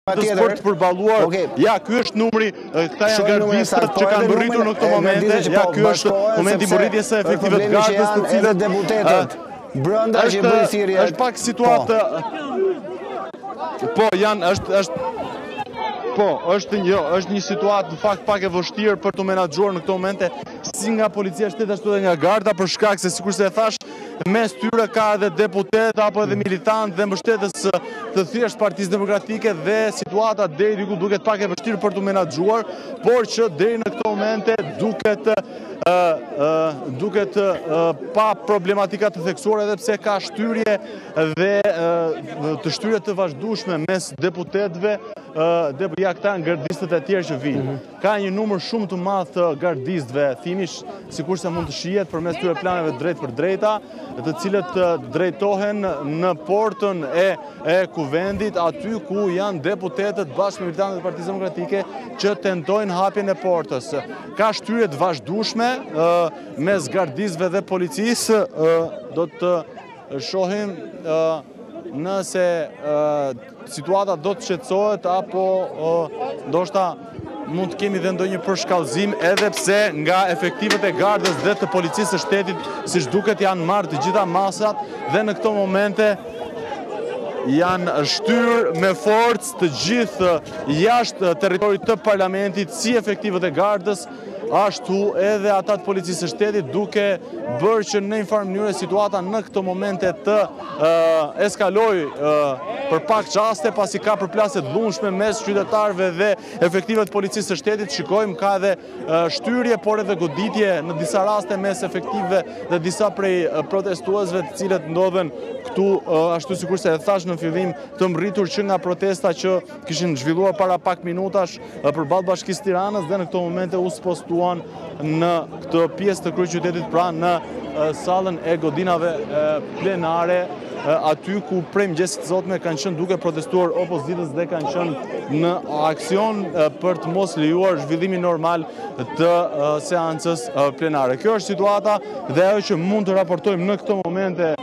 për të përballuar. Ja, ky është numri, këta janë gardistët që kanë mbërritur në këto momente. Ja, ky është momenti mbërritjes së efektive të gardës, të cilët deputetët brenda që bëjnë thirrje. Është pak situatë. Po, janë është një situatë në fakt pak e vështirë për të menaxhuar në këto momente, si nga policia shtetit ashtu edhe nga garda, për shkak se sikur se e thash, mes tyre ka edhe deputet apo edhe militant dhe mbështetës të thjesht Partisë Demokratike dhe situata deri diku duket pak e vështirë për të menaxhuar, por që deri në këto momente duket pa problematika të theksuar, edhe pse ka shtyrje dhe të shtyre të vazhdueshme mes deputetëve. Ja, këta janë gardistët e tjerë që vinë. Ka një numër shumë të madh të gardistëve, thimish sikurse mund të shihet përmes këtyre planeve drejt për drejta, të cilët drejtohen në portën e kuvendit, aty ku janë deputetët bashkë me militantët e Partisë Demokratike që tentojnë hapjen e portës. Ka shtyre të vazhdueshme mes gardistëve dhe policisë, do të shohim nëse situata do të shqetësohet apo ndoshta mund të kemi dhe ndonjë përshkallëzim, edhe pse nga efektivet e gardës dhe të policisë së shtetit, siç duket, janë marrë të gjitha masat dhe në këto momente janë shtyrë me forcë të gjithë jashtë territorit të parlamentit, si efektivet e gardës, ashtu edhe ata të policisë së shtetit, duke bërë që në një farë mënyrë situata në këto momente të eskaloj për pak çaste, pasi ka përplasje të dhunshme mes qytetarëve dhe efektive të policisë së shtetit. Shikojmë ka edhe shtyrje, por edhe goditje në disa raste mes efektive dhe disa prej protestuesve të cilët ndodhen këtu, ashtu sikurse e thash në fillim, të mbërritur që nga protesta që kishin zhvilluar para pak minutash përballë Bashkisë Tiranës dhe në këto momente u spostuan në këtë pjesë të kryeqytetit, pra në sallën e godinave plenare, aty ku prej mëngjesit sotme kanë qenë duke protestuar opozitës dhe kanë qenë në aksion për të mos lejuar zhvillimin normal të seancës plenare. Kjo është situata dhe ajo që mund të raportojmë në këto momente,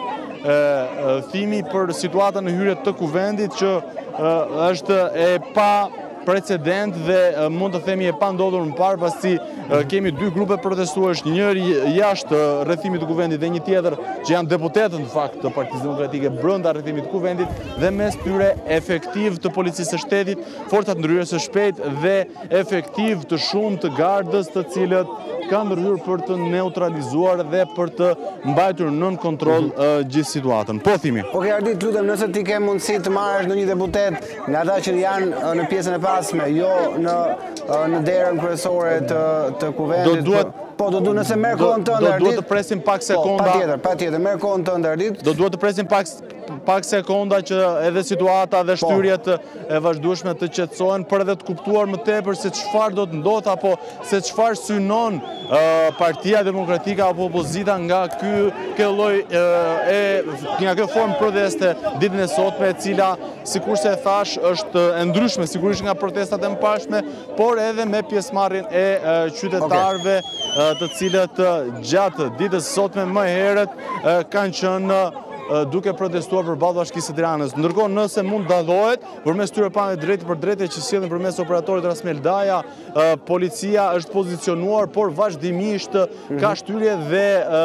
thimi për situata në hyrje të kuvendit që është e pa precedent dhe mund të themi e pa ndodhur më parë, pasi kemi dy grupe protestues, njëri jashtë rrethimit të kuvendit dhe një tjetër që janë deputetët në fakt të Partisë Demokratike brenda rrethimit të kuvendit, dhe mes tyre efektiv të policisë së shtetit, forcat ndryrës së shpejtë dhe efektiv të shumë të gardës, të cilët kanë ndërhyrë për të neutralizuar dhe për të mbajtur nën kontroll gjithë situatën. Po thimi. Okej, Ardit, lutem, nëse ti ke mundësi të marrësh ndonjë deputet nga ata që janë në pjesën e pasme, jo në derën kryesore të kuvendit. Po, do duhet, nëse merr kohën tënde, Ardit. Do duhet të presim pak sekonda. Patjetër, merr kohën tënde, Ardit. Do duhet të presim pak sekonda që edhe situata dhe shtyrjet e vazhdueshme të qetësohen, për edhe të kuptuar më tepër se çfarë do të ndodhë apo se çfarë synon Partia Demokratike apo opozita nga kjo lloj nga kjo formë proteste ditën e sotme, e cila sikurse e thash është e ndryshme sigurisht nga protestat e mëparshme, por edhe me pjesëmarrjen e qytetarëve të cilët gjatë ditës sotme më herët kanë qenë duke protestuar përballë Bashkisë së Tiranës. Ndërkohë, nëse mund dallohet përmes tyre pamjeve drejt për drejtë që sillen përmes operatorit Rasmel Daja, policia është pozicionuar, por vazhdimisht ka shtyrje dhe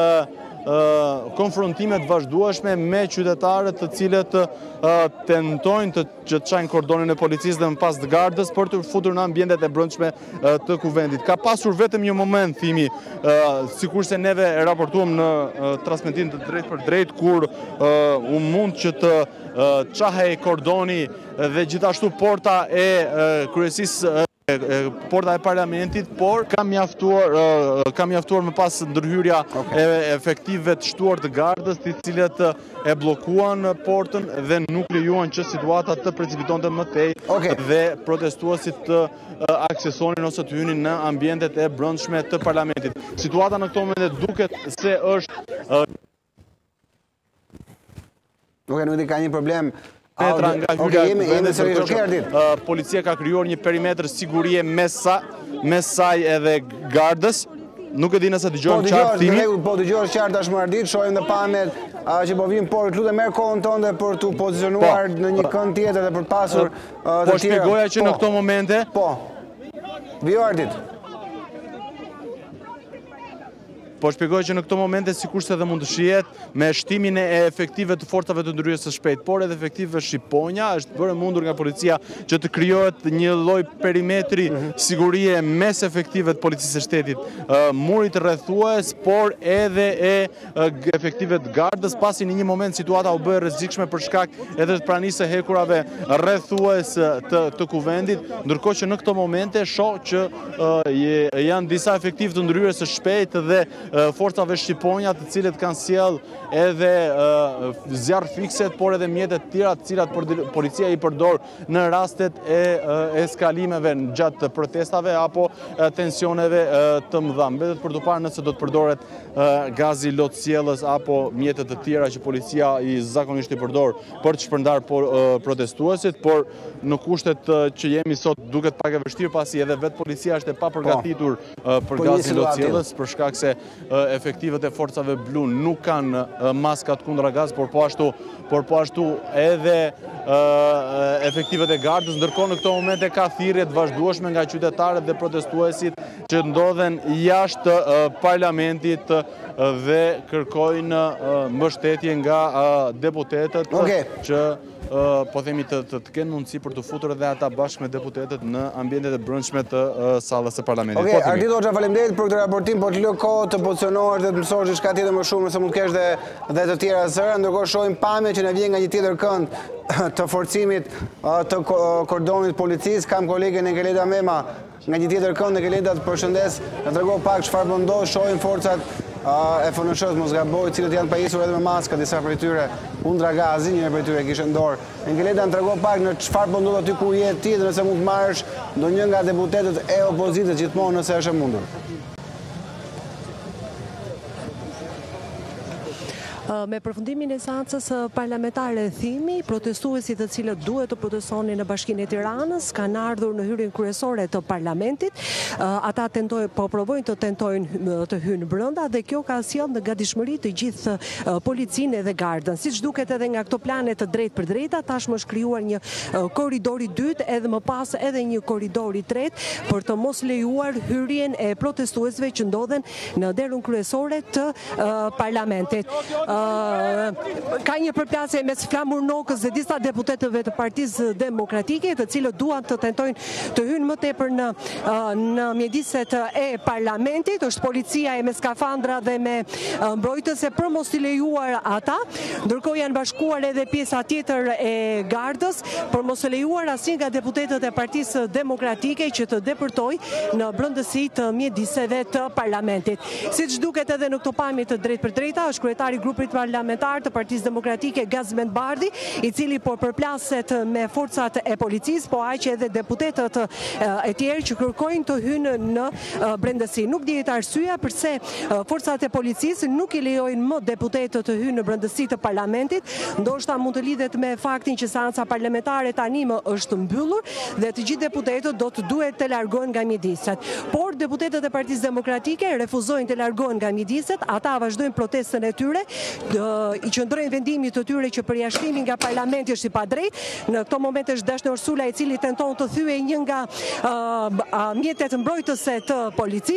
konfrontimet vazhdueshme me qytetarët të cilët tentojnë që të çajnë kordonin e policisë dhe më pas të gardës për të futur në ambientet e brendshme të kuvendit. Ka pasur vetëm një moment, thimi, sikurse neve e raportuam në transmetimin të drejt për drejt, kur u mund që të çahej kordoni dhe gjithashtu porta e kryesisë, porta e parlamentit, por kam mjaftuar më pas ndërhyrja e efektive të shtuar të gardës, të cilët e bllokuan portën dhe nuk lejuan që situata të precipitonte më tej dhe protestuesit të aksesonin ose të hynin në ambientet e brendshme të parlamentit. Situata në këto momente duket se është nuk e ka një problem. Metra nga hyrja, policia ka krijuar një perimetër sigurie mes saj edhe gardës. Nuk e di nëse dëgjohen qartë thimi. Po dëgjohesh qartë tashmë, Ardit, shohim dhe pamjet që po vim, por lutem merr kohën tënde për të pozicionuar në një kënd tjetër dhe për të pasur Po shpjegoja që në këto momente. Po. Vjordit. Po shpjegoj që në këto momente sikurse dhe mund të shihet me shtimin e efektive të forcave të ndryrës së shpejtë, por edhe efektive shqiponja, është bërë mundur nga policia që të krijohet një lloj perimetri sigurie mes efektive të policisë së shtetit, murit rrethues, por edhe e efektive të gardës, pasi në një moment situata u bë rrezikshme për shkak edhe të pranisë së hekurave rrethues të kuvendit, ndërkohë që në këto momente shoh që janë disa efektive të ndryrës së shpejtë dhe forcave shqiponja të cilët kanë sjell edhe zjarr fikset, por edhe mjetet tjera të cilat policia i përdor në rastet e eskalimeve gjatë protestave apo tensioneve të mëdha. Mbetet për të parë nëse do të përdoret gazi lotësjellës apo mjetet të tjera që policia i zakonisht i përdor për të shpërndar protestuesit, por në kushtet që jemi sot duket pak e vështirë pasi edhe vetë policia është e papërgatitur për gazin lotësjellës për shkak se efektivet e forcave blu nuk kanë maskat kundra gaz, por po ashtu edhe efektivet e gardës, ndërkohë në këto momente ka thirrje të vazhdueshme nga qytetarët dhe protestuesit që ndodhen jashtë parlamentit dhe kërkojnë mbështetje nga deputetët që po themi të kenë mundësi për të futur edhe ata bashkë me deputetët në ambientet e brendshme të sallës së parlamentit. Ardit Hoxha, faleminderit për këtë raportim, po të lë kohë të pozicionohesh dhe të mësosh diçka tjetër më shumë, nëse mund të kesh dhe të tjera zëra, ndërkohë shohim pamje që na vjen nga një tjetër kënd të forcimit të kordonit policisë. Kam kolegen Engeleda Mema nga një tjetër kënd. Engeleda, të përshëndes, na trego pak çfarë po ndodh, shohim forcat e FNSH-s, mos gaboj, cilët janë pajisur edhe me maska, disa prej tyre kundra gazi, një prej tyre kishte në dorë. Engeleda, na trego pak në çfarë po ndodh aty ku je ti, nëse mund të marrësh ndonjë nga deputetët e opozitës gjithmonë nëse është e mundur. Me përfundimin e seancës parlamentare thimi, protestuesit të cilët duhet të protestonin në Bashkinë e Tiranës kanë ardhur në hyrjen kryesore të parlamentit. Ata provojnë të hyjnë brenda dhe kjo ka sjellë në gatishmëri të gjithë policinë dhe gardën. Siç duket edhe nga këto plane të drejtë për drejta, tashmë është krijuar një korridor i dytë edhe më pas edhe një korridor i tretë për të mos lejuar hyrjen e protestuesve që ndodhen në derën kryesore të parlamentit. Ka një përplasje mes Flamur Nokës dhe disa deputetëve të Partisë Demokratike, të cilët duan të tentojnë të hyjnë më tepër në mjediset e parlamentit. Është policia me skafandra dhe me mbrojtëse për mos t'i lejuar ata, ndërkohë janë bashkuar edhe pjesa tjetër e gardës për mos të lejuar asnjë nga deputetët e Partisë Demokratike që të depërtojë në brendësi të mjediseve të parlamentit. Siç duket edhe në këto pamje të drejtë për drejta, është kryetari i grupit parlamentar të Partisë Demokratike Gazmend Bardhi, i cili po përplaset me forcat e policisë, po aq edhe deputetët e tjerë që kërkojnë të hyjnë në brendësi. Nuk dihet arsyeja pse forcat e policisë nuk i lejojnë më deputetët të hyjnë në brendësi të parlamentit. Ndoshta mund të lidhet me faktin që seanca parlamentare tani më është mbyllur dhe të gjithë deputetët do të duhet të largohen nga mjediset. Por deputetët e Partisë Demokratike refuzojnë të largohen nga mjediset, ata vazhdojnë protestën e tyre, i qëndrojnë vendimit të tyre që përjashtimi nga parlamenti është i padrejtë. Në këto momente është Dashnor Sula, i cili tenton të thyejë një nga mjetet mbrojtëse të policisë.